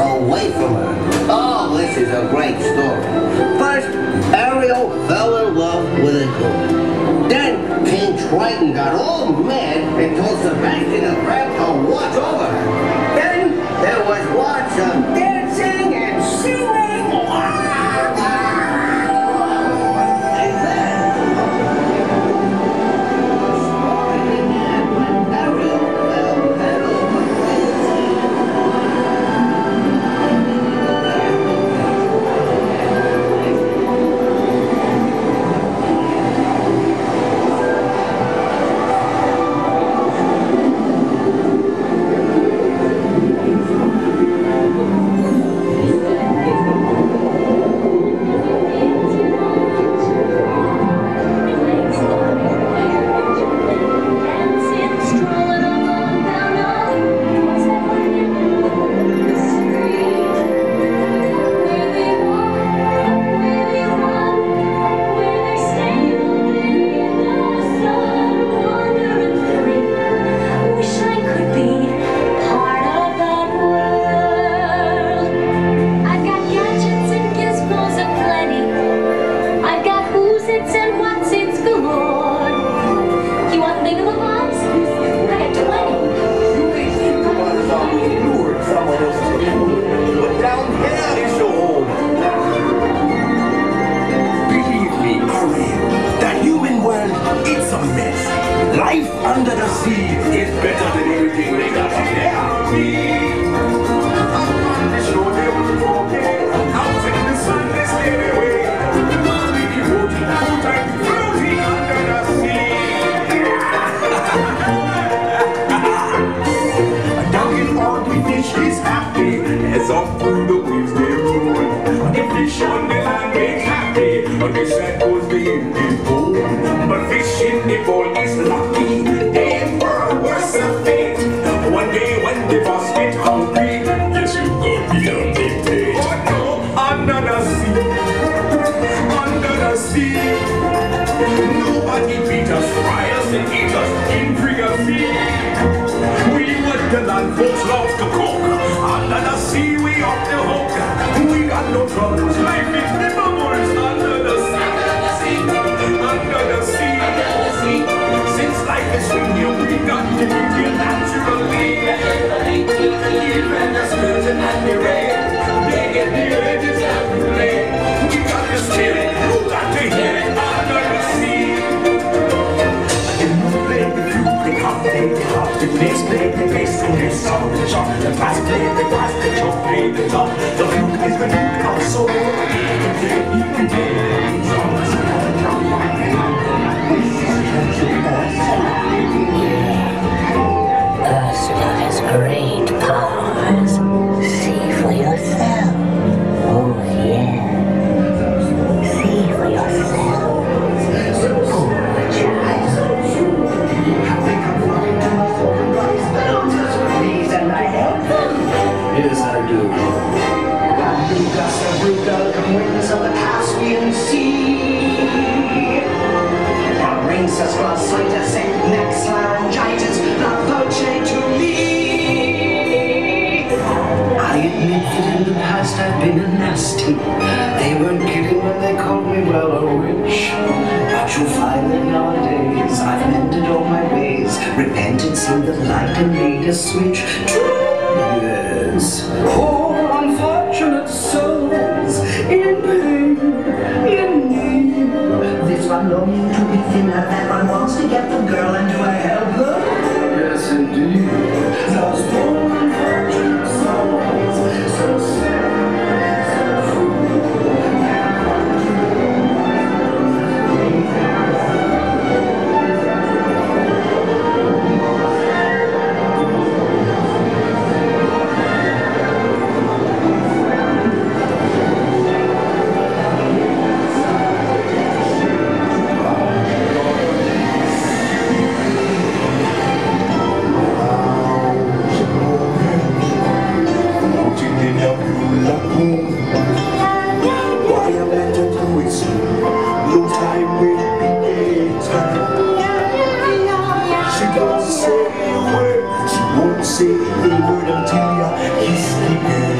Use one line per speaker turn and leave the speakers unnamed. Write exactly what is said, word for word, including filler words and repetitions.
away from her. Oh, this is a great story. First, Ariel fell in love with a goat. Then King Triton got all mad and told Sebastian the crab to watch over her. Then there was lots of dancing and singing. And then Ariel fell head over
life under the sea is better than anything they got up there. Up on the shore they will forget. Out in the sun they stay away. We'll be floating out and floating under the sea. Down in all the fish is happy as up through the waves they roll. The fish on the land ain't happy, but the sand goes the Indian bowl. But fish in the bowl is lucky. They ain't for a worse of fate. One day when the boss get hungry, yes, you go beyond the page. But no, under the sea, under the sea, nobody beat us, fry us and eat us in privacy. We what the land folks love to cook. Under the sea, we off the hook. We got no troubles, life is the bubbles. Under the sea, under the sea, under the sea. Since life is sweet, you we got to be here naturally. Even the skeleton and the rain, they get the edges of the play. We got the spirit, who got to hear it under the sea. In the play, the flute, the cup, play the harp, the bass, play the bass, and the song, the chop, the bass, play the bass, the chop, play the top. The flute is the flute, our soul. You can play, you can play the songs.
Ursula has great powers. See for yourself. Oh, yeah. See for yourself. Poor child. Please, and I help them.
Yes, I do.
Galuga, Sabruga, the winds of the Caspian Sea. Princess Glacitis, next laryngitis, la voce to me.
I admit that in the past I've been a nasty. They weren't kidding when they called me, well, a witch. But you'll find that nowadays I've mended all my ways, repented, seen the light and made a switch. True, yes. Poor unfortunate souls in pain, in need.
This one longing to be thinner, that one wants to get the girl, and do I help her?
Yes, indeed.
Those poor unfortunate souls, so sad, so
Say the word until you kiss the girl.